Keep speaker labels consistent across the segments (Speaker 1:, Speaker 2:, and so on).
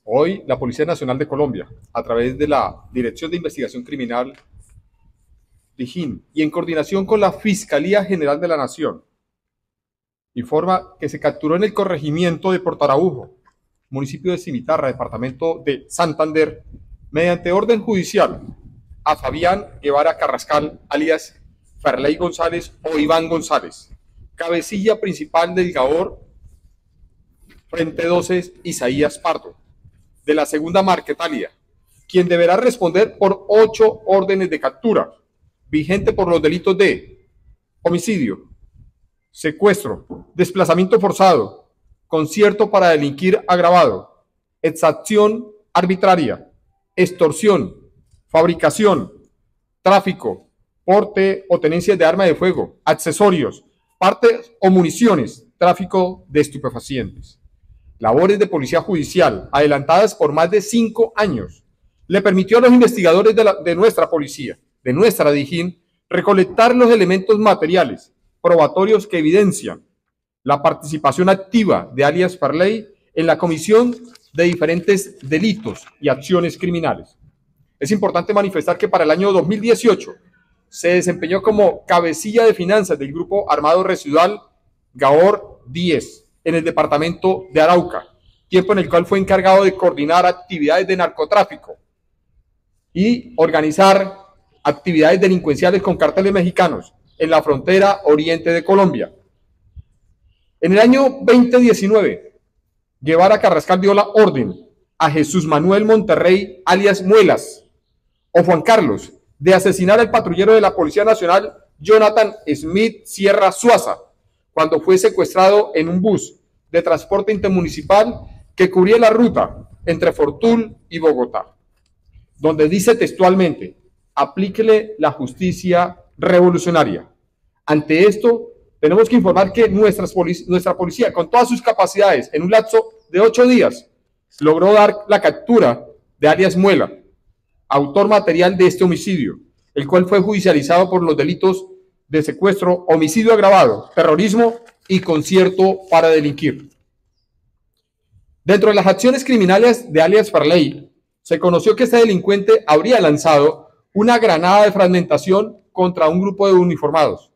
Speaker 1: Hoy, la Policía Nacional de Colombia, a través de la Dirección de Investigación Criminal, DIJÍN, y en coordinación con la Fiscalía General de la Nación, informa que se capturó en el corregimiento de Portaraujo, municipio de Cimitarra, departamento de Santander, mediante orden judicial, a Fabián Guevara Carrascal, alias Farley González o Iván González, cabecilla principal del GAOR Frente 12 Isaías Pardo, de la segunda Marquetalia, quien deberá responder por 8 órdenes de captura, vigente por los delitos de homicidio, secuestro, desplazamiento forzado, concierto para delinquir agravado, exacción arbitraria, extorsión, fabricación, tráfico, porte o tenencia de arma de fuego, accesorios, partes o municiones, tráfico de estupefacientes. Labores de policía judicial adelantadas por más de 5 años le permitió a los investigadores de nuestra policía, de nuestra DIJÍN, recolectar los elementos materiales probatorios que evidencian la participación activa de alias Farley en la comisión de diferentes delitos y acciones criminales. Es importante manifestar que para el año 2018 se desempeñó como cabecilla de finanzas del Grupo Armado Residual GAOR 10 en el departamento de Arauca, tiempo en el cual fue encargado de coordinar actividades de narcotráfico y organizar actividades delincuenciales con carteles mexicanos en la frontera oriente de Colombia. En el año 2019, Guevara Carrascal dio la orden a Jesús Manuel Monterrey, alias Muelas, o Juan Carlos, de asesinar al patrullero de la Policía Nacional, Jonathan Smith Sierra Suaza, cuando fue secuestrado en un bus de transporte intermunicipal que cubría la ruta entre Fortul y Bogotá, donde dice textualmente: aplíquele la justicia revolucionaria. Ante esto, tenemos que informar que nuestra policía, con todas sus capacidades, en un lapso de 8 días, logró dar la captura de alias Muela, autor material de este homicidio, el cual fue judicializado por los delitos de secuestro, homicidio agravado, terrorismo y concierto para delinquir. Dentro de las acciones criminales de alias Farley, se conoció que este delincuente habría lanzado una granada de fragmentación contra un grupo de uniformados.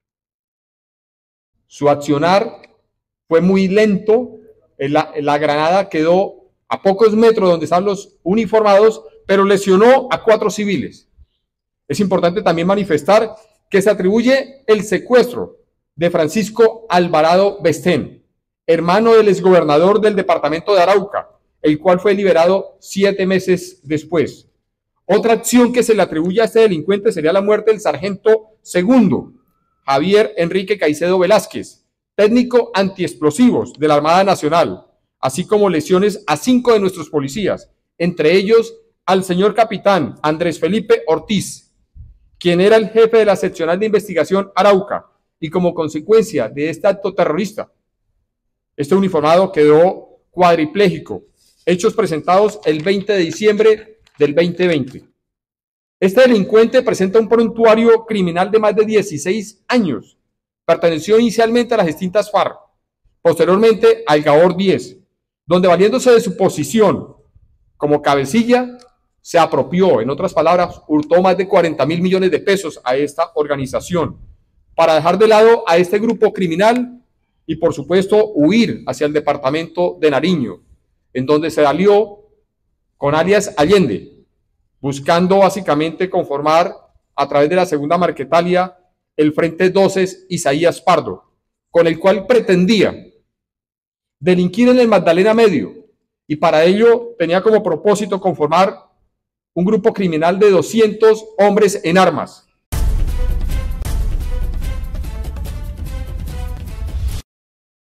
Speaker 1: Su accionar fue muy lento, la granada quedó a pocos metros donde están los uniformados, pero lesionó a 4 civiles. Es importante también manifestar que se atribuye el secuestro de Francisco Alvarado Bestén, hermano del exgobernador del departamento de Arauca, el cual fue liberado 7 meses después. Otra acción que se le atribuye a este delincuente sería la muerte del sargento segundo, Javier Enrique Caicedo Velázquez, técnico antiexplosivos de la Armada Nacional, así como lesiones a 5 de nuestros policías, entre ellos al señor capitán Andrés Felipe Ortiz, quien era el jefe de la seccional de investigación Arauca, y como consecuencia de este acto terrorista, este uniformado quedó cuadripléjico, hechos presentados el 20 de diciembre del 2020. Este delincuente presenta un prontuario criminal de más de 16 años. Perteneció inicialmente a las extintas FARC, posteriormente al GAOR 10, donde valiéndose de su posición como cabecilla, se apropió, en otras palabras, hurtó más de 40.000 millones de pesos a esta organización, para dejar de lado a este grupo criminal y, por supuesto, huir hacia el departamento de Nariño, en donde se alió con alias Allende, buscando básicamente conformar a través de la segunda Marquetalia el Frente 12 Isaías Pardo, con el cual pretendía delinquir en el Magdalena Medio, y para ello tenía como propósito conformar un grupo criminal de 200 hombres en armas,